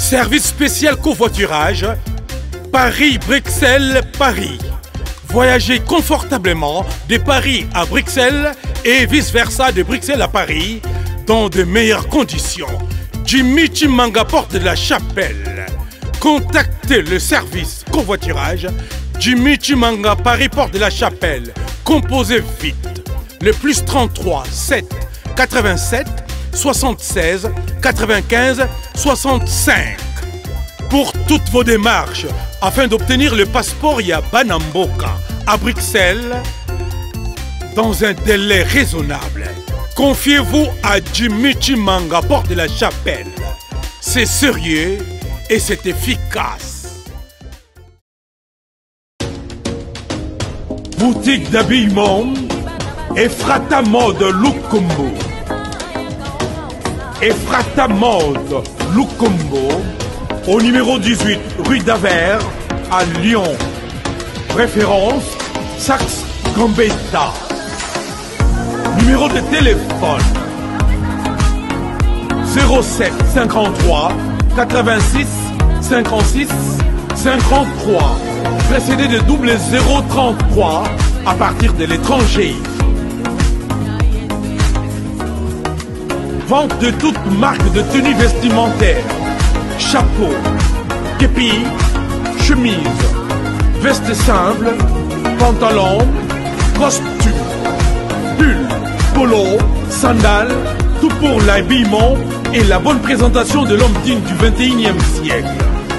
Service spécial covoiturage, Paris-Bruxelles-Paris. Voyagez confortablement de Paris à Bruxelles et vice-versa de Bruxelles à Paris dans de meilleures conditions. Jimmy Chimanga, porte de la Chapelle. Contactez le service covoiturage Jimmy Chimanga, Paris, porte de la Chapelle. Composez vite. Le plus 33 7 87 76 95 65. Pour toutes vos démarches, afin d'obtenir le passeport Yabanamboka à Bruxelles, dans un délai raisonnable, confiez-vous à Jimmy Chimanga, porte de la Chapelle. C'est sérieux et c'est efficace. Boutique d'habillement Ephrata Mode Lukombo. Ephrata Mode Lukombo, au numéro 18 rue d'Aver à Lyon. Référence Saxe Gambetta. Numéro de téléphone 07 53 86 56 53, précédé de double 033 à partir de l'étranger. Vente de toutes marques de tenues vestimentaires, chapeau, képi, chemise, veste simple, pantalon, costume, pull, polo, sandales, tout pour l'habillement et la bonne présentation de l'homme digne du 21e siècle.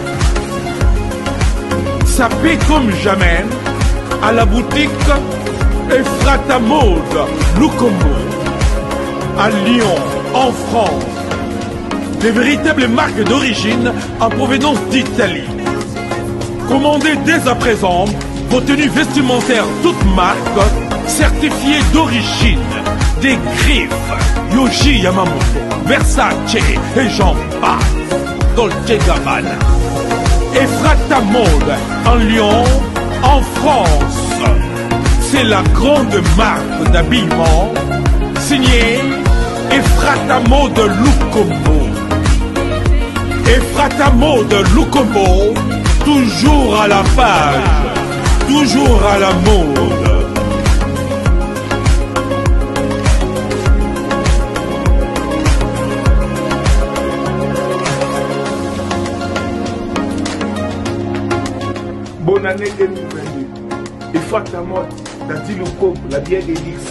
Ça paie comme jamais à la boutique Ephrata Mode Lukombo à Lyon, en France. Des véritables marques d'origine en provenance d'Italie. Commandez dès à présent vos tenues vestimentaires toutes marques certifiées d'origine. Des griffes, Yohji Yamamoto, Versace et j'en passe. Dolce Gabbana. Ephrata Mode en Lyon, en France. C'est la grande marque d'habillement signée Ephrata Mode Lukombo. Ephrata Mode Lukombo, toujours à la page, toujours à la mode. Bonne année 2022. Ephrata Mode, Dati Lukombo, la bière d'Élix.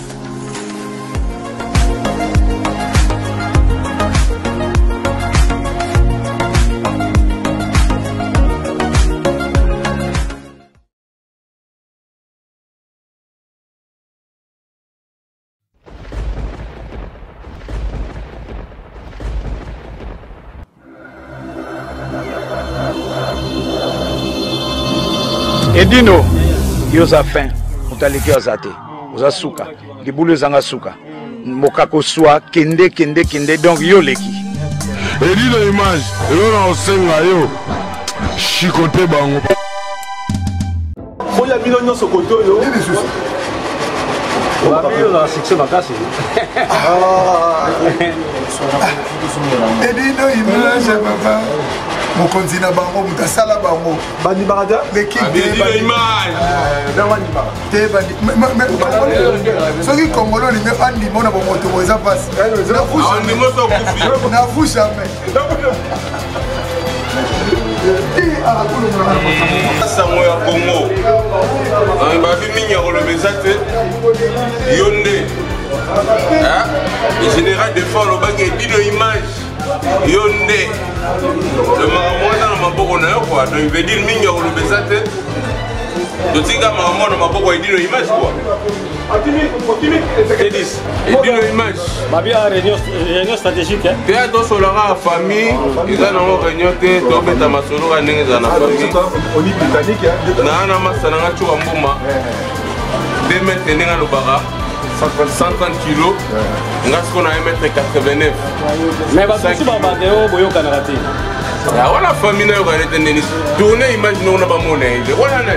Edino, yoza fin, utaleke azate, oza suka, libulu zanga suka, mokako swa, kende, donc yo leki. Edino image, elona osenga yo, chikote bango. Foya bino nyonso koto yo. Yo la succès makasi. Edino image papa. Mon continent bango, mutasala bango. Bandi barada. L'équipe de image. Te bandi. Soki Congolo ni me andi mona bo moto boza passe. Na vous jamais. Sango ya Congo. Babi minya kolobeza te. Yonde. Le général de fort le bague Edino image. Yonde. Le maramona na maboko na yo quoi. Donc il veut dire minya kolobeza te. Totika maramona na maboko Edino image quoi. Edino image. Babi a réunion stratégique hein. Théâtre to solara famille, ils ont réunion te to beta masolo ka ndenge za na famille. On est britannique hein. Na masana nga chuka mbuma. 2 mètres ndenge lobara. 130 kilos. Nga ce qu'on a 1m89. Mais va tout ba bandeo boyo kanarati. Ya wala famille na yo ka nete neni. Tourner image no na ba mona ile. Wala nani.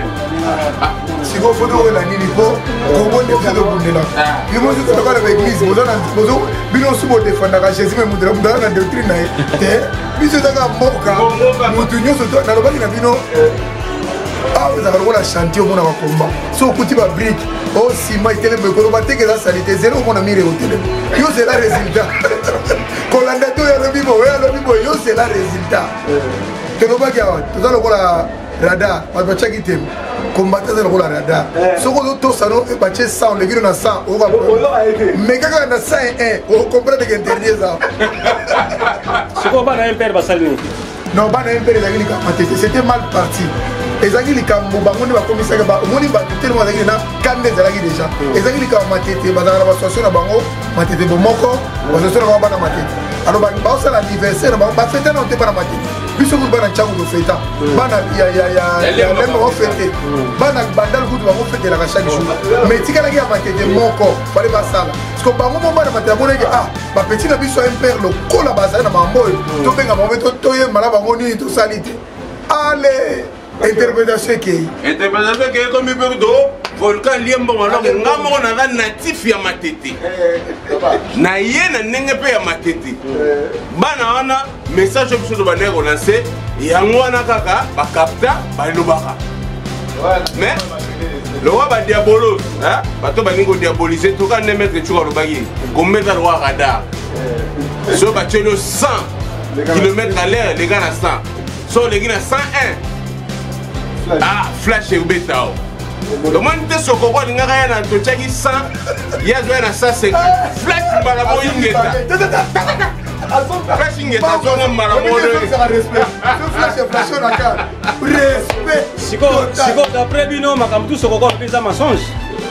sikoyo foto oyo na nini mpo kongo nde biso tobundela yo mosi totoka na baeglise bino osu bodefandaka jésus me mundela mundala na doctrine na ye te biso etaka mboka motu nyonso nalobaki na bino awa ezaka lokola chantier omona bakomba so okuti babrike o nsima etelema ekolo bateke eza sali te zele omona mire otelema yo zela résultat kolanda te oyo alobi boye alobi boye yo zela résultat tolobaki awa toza lokola radar bato batiaki tembe kombata eza lokola radar soki ozotosano batie 100 olekino na 100 mais kaka na 101 okomprendre ke interdit eza sikoyo bana mpere basali nini non bana mpere ezalaki likambo tete c'était mal parti ezalaki likambo bango nde bakomisaki omoni bato telemo bazalaki na kande ezalaki déjà ezalaki likambo matete bazalaka na basituation na bango matete bomoko basituation na bango bana matete alors baosala anniversaire na bango bafete nao te bana matete biso kutu bana ntiango tofeta bana ya lembe bafete bana bandal kutu bango fetelaka chaque jour mais tikalaki ya matete moko fale basala parce que bango mo bana matete amonaki bapeti na biso impere lokola bazali na bango oyo tobenga bango toyemba na bango nini tosali te ale interprétation ekei komi mpe to volcan liembongo alors nga moko naza natif ya matete na ye na ndenge mpe ya matete bana wana message biso to bandeki kolance yango wana kaka bakapta balobaka mais lowa badiabolose bato balingi kodiabolise toka nde maître cuka alobaki komettre lowa radar so batielo 100 km à l'heure lega na 100 so oleki na 101 flash ebeta o omoni te sokoko alingaka ya na totiaki 100 ye azwaya na 150 flash mbala moyingeta flash ingeta azonga mbala sikoyo d'après bino makambo tu sokoko mpe eza mensonge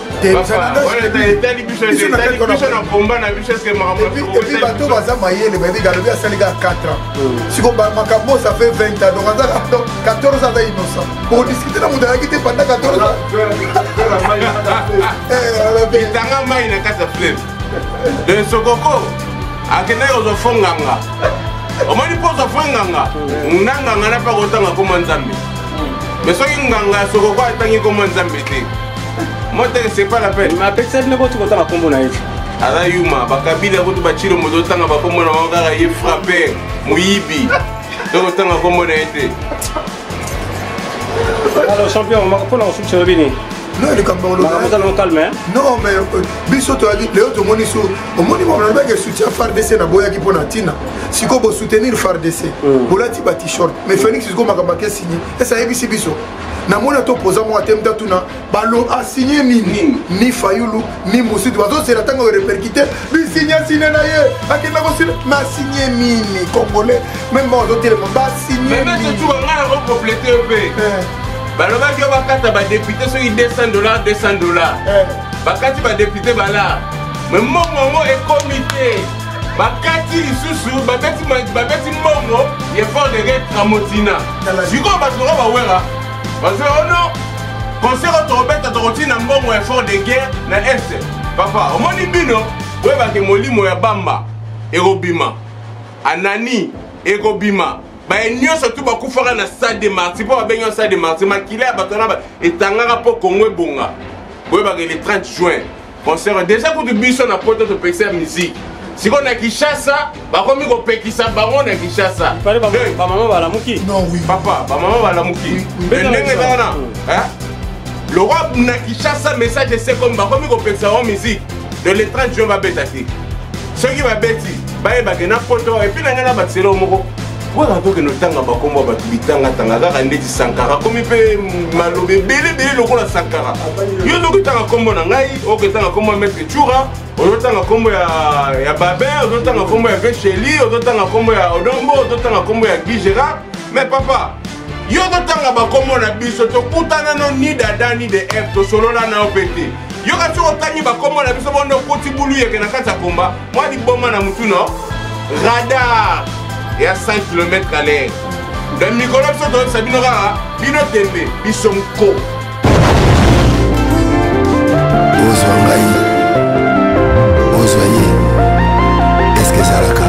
epuis bato baza mayele bayebi galobi asalika 4 ans siko makambo ça fait 20 ans donc aza 14 ans aza innocent okodiskute na moto ayaki te pendant 14 ans etanga mai na kati ya fleuve de sokoko akendaki ozofo nganga omoni mpo ozofo nganga na nganga na mpe kotanga koma nzambe mais soki nganga ya sokoko atangi koma nzambe te moi c'est pas la peine ma personne ne peut pas tanga kombo na yetu ala yuma bakabila kutu bachilo moto tanga bakombo na ngaka ye frapper muyibi to tanga kombo na yete alors champion pour la construction bini non le kambo lo calme non mais biso to ali leo to moni so omoni mo na beke soutien FARDC na boya ki pona tina siko bo soutenir FARDC bolati ba t-shirt mais Phoenix siko makabake signé et ça yebisi biso na mona to poza mo atemta tuna balo a signé ni Fayulu ni Moussi bazo c'est la tango répercuter bi signé na ye akenda ko signé ma signé nini congolais même mo do téléphone ba signé mais tu vas ngala ko compléter pe balobaki yo bakata badepute soki $200 bakati badepute bala me mbongo ekomi te bakati lisusu babeti mbongo effort de retramotina sikoyo bato ngo bawera bazoe ono concert tokobeta tokotina mbongo effort de guerre na este papa omoni bino boyebaki molimo ya bamba ekobima anani ekobima baye nyonso tu bakufaka na stade de marti mpo babengi yo stade de marti makila ya bato wana etangaka mpo kongo ebonga boyebaka le 30 juin concert déjà kutu biso na poto topekisa ya musique sikoyo na Kinshasa bakomi kopekisa bango na Kinshasa bamama balamuki papa bamama balamuki ndenge eza wana le roi na Kinshasa message ese komi bakomi kopekisa bango musique de le 30 juin babeta te soki babeti bayebake na poto epuis na ngai na batiselo moko wana toke notanga bakombo bato bitanga kaka ndeti Sankara komi mpe malobe ebele lokola Sankara yo tokitanga kombo na ngai oketanga kombo ya maître Tchoura ozotanga kombo ya Babin ozotanga kombo ya Vecheli ozotanga kombo ya Odombo ozotanga kombo ya Guy Gérard mais papa yo totanga bakombo na biso tokutana no ni dada ni de f tosolola na opete yo kati otangi bakombo na biso bondo koti bulu yeke na kati ya komba mwa liboma na mutu no radar ya 5 km à l'heure dans mikolo biso toyebisa bino kaka bino tembe biso nko ozwa ngai ozwa ye eske ezalaka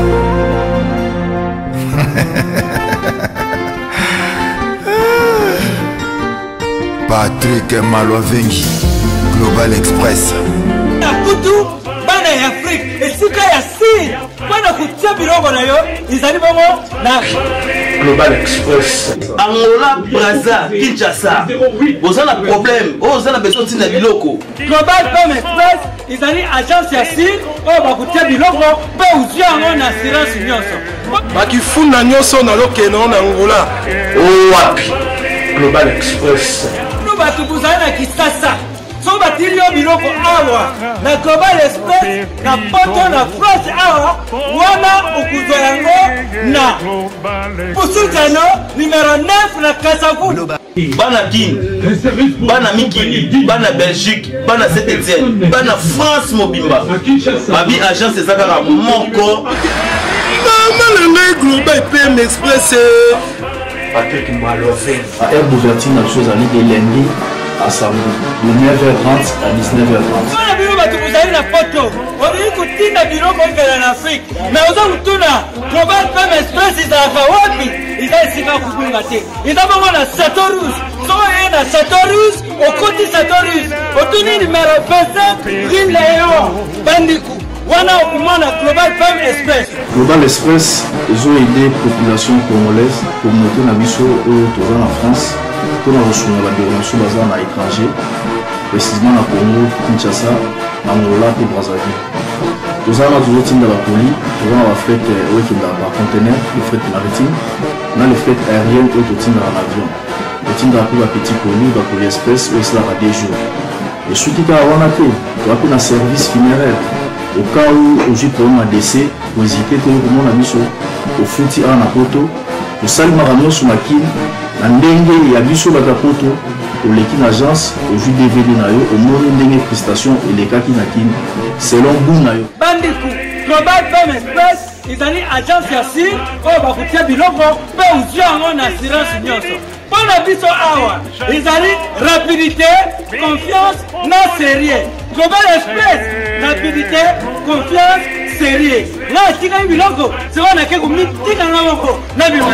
Patrick Patrick Malwavengi, Global Express. Kutu bana ya Afrique esika ya si bana kutia bilongo na yo izali bongo na Global Express. Angola, Brazza, Kinshasa. Vous avez un problème, vous avez besoin de biloko. Global Femme Express izali agence ya si o ba kutia bilongo pe uzia ngo na assurance nyonso. Bakifuna nyonso na lokeno na Angola. Wapi? Global Express. Nous batu buzali na Kisasa. So batilio biloko awa na Global Express na poto na France awa wana ukuzwa yango na Pusutano numéro 9 na Kasavu. Bana Guinée, Bana Mikili, Bana Belgique, Bana Saint-Etienne, Bana France Mobimba. Babi agence ezaka moko. Maman Global PM Express. Patrick Malwavengi. À Air d'ouverture na chose année de lundi à samedi de 9h30 à 19h30. Voilà bino batu buzali na poto. Oli kutinda biloko ngela na Afrique. Na uza kutuna Global Femme Express izaka wapi? Iza sika kubunga te. Iza bongo na Satorus. So na Satorus, okoti Satorus. Otuni numéro 27 Green Léon Bandiku. Wana okumana Global Femme Express. Global Express, ils ont aidé la population congolaise, communauté na biso autour en France, pour la reçu la déviation basée à l'étranger, précisément à Congo, Kinshasa, Angola et Brazzaville. Nous avons toujours été dans la police, nous avons fait le conteneur, le fret maritime, nous avons le fret aérien et tout dans l'avion. Nous avons fait petit colis, le colis express, où cela va des jours. Et ce qui est à Wanake, nous avons fait un service funéraire. Au cas où aujourd'hui pour un décès, pour hésiter que le monde a mis au fouti à Napoto, pour saluer Maramio sur ma kin, la dengue et à biso la capoto, pour l'équipe agence, aujourd'hui DVD nayo, au monde dengue prestation et les cas qui n'a kin, selon vous nayo. Bandiku, Global Femme Express, ils allaient agence ya si, oh ba kutia biloko, pe uzia ngo na assurance nyonso. Pour la biso awa, ils allaient rapidité, confiance, na sérieux. Global Express, rapidité, confiance, sérieux. Là, si vous biloko, c'est on a quelque chose qui est dans le na biloko.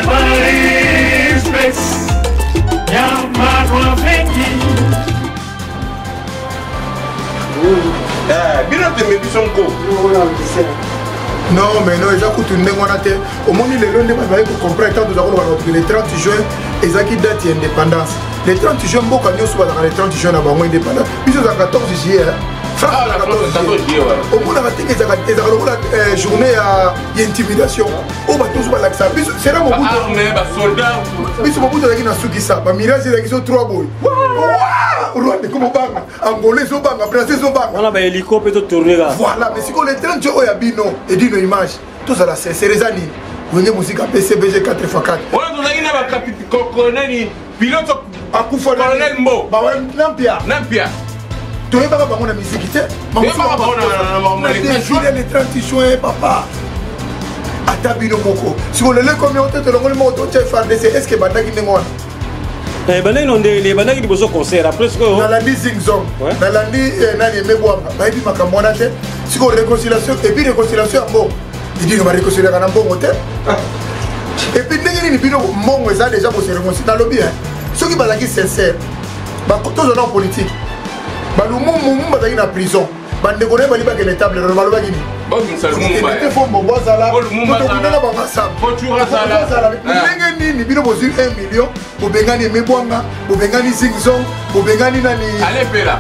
Bien de mes bisons go. Non, mais non, ils ont coupé une démonate. Au moment où les gens ne comprennent pas, nous avons le 30 juin, ils ont qui date d'indépendance. Le 30 juin, beaucoup de gens sont dans le 30 juin à Bango indépendant. Puis ils ont 14 juillet. France a 14 juillet. Au moment où ils ont la journée d'intimidation, on va tous voir ça. C'est là mon bout de soldats. Puis c'est mon bout de la Guinée-Soukissa. Ma mirage, c'est qu'ils ont 3 boys. Rwanda comme banga, Angolais sont banga, Français sont banga. On a un hélico peut tourner là. Voilà, mais si on est 30 jours, il y a Bino et Dino Image. Tout ça là, c'est les années. Vous avez musique à PCBG 4x4. On a un colonel, pilote à Koufa, colonel Mbo. Nampia. Nampia. Tu n'as pas de musique, tu sais. Les 30 juin, papa. Atabino Moko. Si on est là comme on te le monde, tu es fan de ces est-ce que Bandaki n'est pas. Les bandaki qui besoin concert après ce que dans la vie zingzong dans la vie nani mebwanga bayibi makambo na te siko réconciliation et puis réconciliation bon il dit que ma réconciliation na bon hôtel et puis ndenge ni bino mbongo eza déjà pour se réconcilier dans le bien ceux qui bazaki sincère ba tous en politique ba lu mumu bazaki na prison bande connaît bali ba que les tables normal ba gini bon salmon ba te fo mbo zala to kundana ba masa potura zala ndenge ni bino bozu 1 million bobengani mebwanga bobengani zingzong bobengani nani allez pela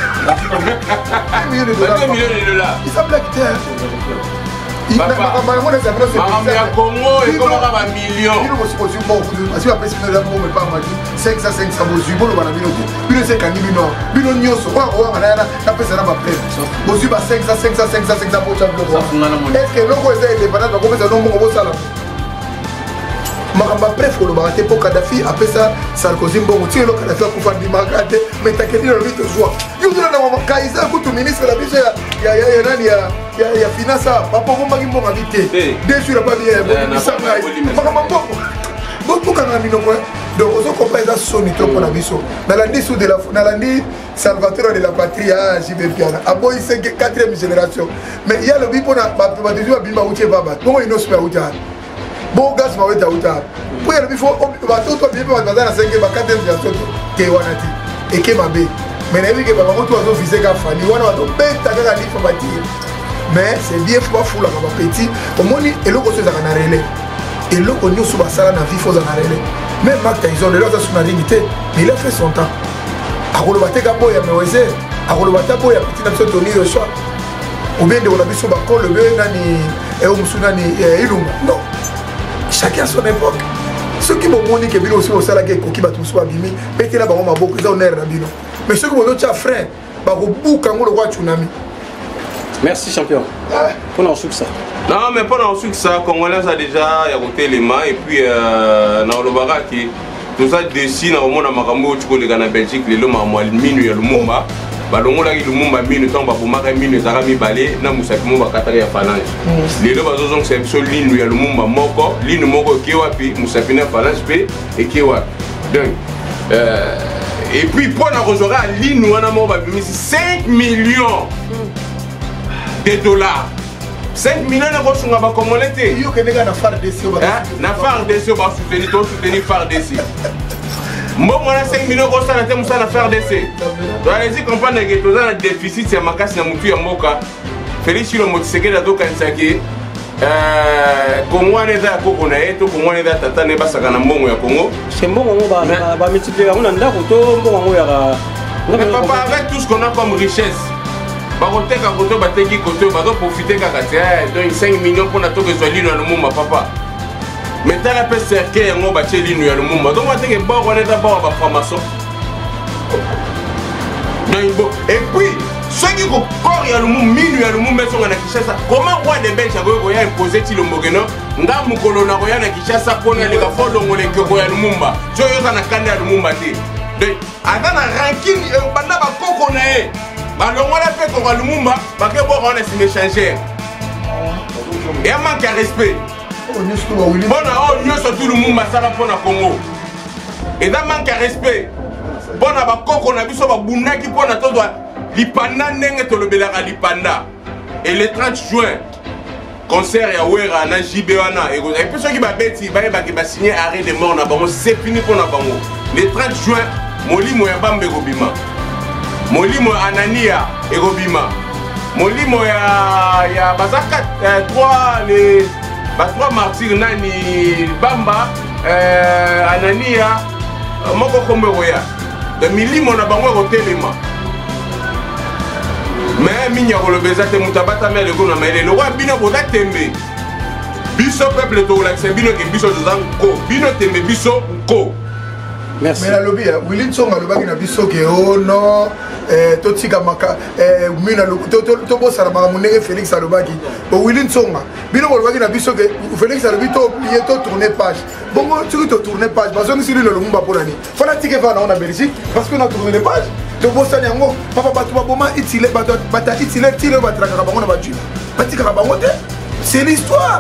1 million de dollars il s'appelle qui il n'a pas mal de ça à Congo et comment va million il nous pose bon parce que après c'est là pour me pas mal 500 bozu bon bana bino bino c'est kani bino bino nyoso wa na pesa na ba prêt bozu ba 500 pour champion est-ce que loko est indépendant va commencer no mongo bosala makamba bref ko lo ba te pour Kadhafi après ça Sarkozy mbongo ti lo Kadhafi ko fa di makate mais takedi lo vite joie yo dona na mama Kaiza ko to ministre la biso ya nani ya finance papa ngomba ki mbongo vite deux jours pas bien bon sanga makamba beaucoup quand on mino quoi donc on comprend ça soni trop pour la biso dans la dessous de la dans la ni Salvatore de la patrie ah JB Piana abo c'est 4e génération mais il y a le bipo na ba déjà bimba uche baba bon il no super ucha bon gaz ma weta uta pour il faut ba toto bien ba dans la 5e ba 4e génération ke wanati eke mabe mais nayebi ke babango to bazovise ka fani wana bazobeta kaka lifa batir mais c'est bien fo bafulaka bapeti omoni eloko oso ezalaka na relais eloko nyonso basala na vie fo oza na relais même Mark Tyson lelo aza suna ringi te mais il a fait son temps akoloba te ka boya Mayweather akoloba te boya petit na biso Tony Joshua ou bien ndeko na biso bakolo be nani omusu nani ilunga non chacun à son époque ceux qui bomoni ke bino aussi osalaka ekoki bato mosusu babimi betela bango maboko eza honneur na bino mais ceux qui bozotia frein bakobuka ngo lokwa tsunami. Merci champion. Pour en ça. Non mais pour en ça, Congolais a déjà côté les mains et puis dans le baraki tout ça dessine au monde à Makambo tu connais en Belgique les lois moi minu ya Lumumba balongo la Lumumba minu tomba pour mara minu zara mi balé na musapi mumba katari ya phalange les lois bazozong c'est absolu linu ya Lumumba moko linu moko kewapi musapi na phalange pe et kewapi donc et puis pour la rejoindre linu wana mo ba 5 millions de dollars 5 millions de dollars ba Congolais te yo kenega na FARDC na FARDC ba soutenir FARDC mbongo na 5 millions ko sala te musa na FARDC to allez-y comprendre que to za na déficit ya makasi na mutu ya mboka Félix Tshisekedi Tshisekedi adoka nsaki Congo ane za koko na yeto Congo ane za tata ne basaka na mbongo ya Congo c'est mbongo ba multiplier on anda ko to mbongo ya papa avec tout ce qu'on a comme richesse bakoteka koto bateki koto bazo profiter kaka te donc 5 millions pour na to que lino ya Lumumba papa mais tala pe cercle yango batie lino ya Lumumba donc bateke ba ko neta ba ba formation donc bon et puis ceux qui ko corps ya Lumumba minu ya Lumumba songa na Kinshasa comment roi de Belge ko ya imposer ti lombogeno nga mukolo na ko ya na Kinshasa pona le ka folongo le ko ya Lumumba jo yo na kanda ya Lumumba ti donc avant na ranking banda ba koko na e balongo la pe ko Lumumba ba ke bo on est échangeur et un manque de respect bona oh nyoso tout Lumumba ça va pour na Congo et un manque de respect bona ba koko na biso ba bunaki pona to doit lipanda ndenge to lobelaka lipanda et le 30 juin concert ya wera na jibewana et puis ceux qui ba beti ba ba ki ba signer arrêt de mort na bango c'est fini pour na bango le 30 juin molimo ya bambe kobima molimo anania ekobima molimo ya bazaka 3 les ba 3 martyrs nani bamba anania moko kombe roya de milimo na bango kotelema mais minya kolobeza te mutabata mele ko na mele lo wa bino ko tembe biso peuple to la c'est bino ke biso ko bino tembe biso ko. Merci. Mais la lobby, Willy Tsonga le bagi na biso ke oh non totika maka mina lo to bossa na mamunenge Félix Alobaki bo Willy Tsonga bino ko bagi na biso ke Félix Alobi to plier to tourner page bongo tu to tourner page bazongi sili le Lumumba polani fana tike va na Belgique parce qu'on a tourné page to bossa nyango papa batu baboma itile bata itile tile batraka bango na batu batika bango te c'est l'histoire.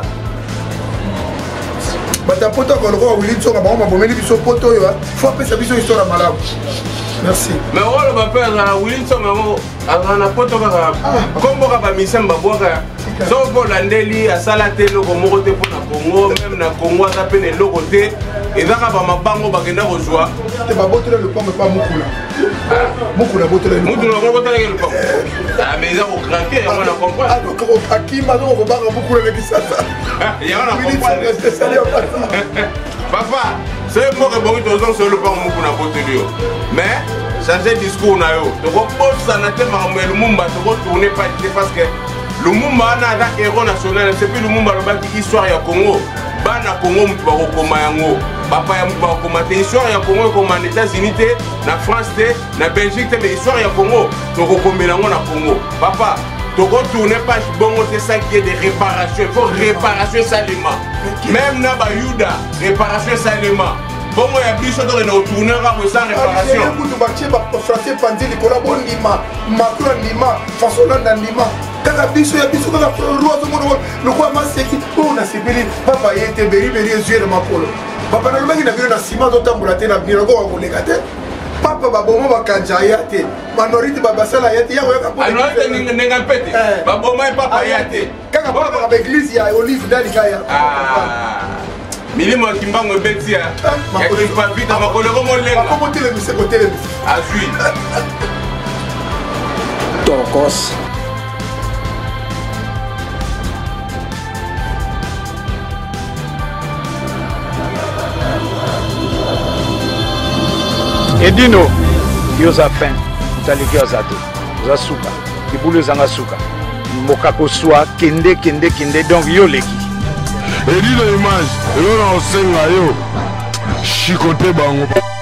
Bata poto ko ko Willy Tsonga ba ma bomeli biso poto yo faut appeler sa biso histoire malamu. Merci. Mais on va faire na Willy Tsonga mo na poto ka kombo ka ba misemba boka so bo landeli asala te loko moko te pona Congo même na Congo za pene loko te ezaka ba mabango bakenda ko joa te ba botela le pomme pas mukula mukula botela le pomme ah mais ça au craquer on a compris ah donc akima donc on va mukula le kisasa ya on a compris papa c'est moi que bon ils ont sur le pomme mukuna botelio mais changer discours na yo to ko posa na te makamelo Lumumba to ko tourner pas parce que Lumumba na da héros national c'est plus Lumumba lobaki histoire ya Congo bana Congo mutu bakokoma yango papa ya mutu bakokoma te histoire ya Congo comme en États-Unis te na France te na Belgique te mais histoire ya Congo tokokomela yango na Congo papa toko tourner page bongo c'est ça qui est des réparations il faut réparation salement même na ba Yuda réparation salement bongo ya biso to na tourner ka sans réparation mutu batie ba frater pandi likola bonima makula nima façon na nima kaka biso ya biso kaka rozo mono le quoi maseki on a sibili papa yete beri yeux de makolo papa na lobaki na bino na sima to tambola te na bino ko ko lekate papa babomo bakanja yate minorité babasala yate ya yoka po minorité ninga pete babomo papa yate kaka papa ba église ya olive dali kaya milimo kimbango beti ya kimpa vita makolo komo lenga komo telemise ko telemise azui tokos Edino yoza fin utaliki azate oza suka libulu ezanga suka mokako swa kende donc yo leki Edino image elona osenga yo chikote bango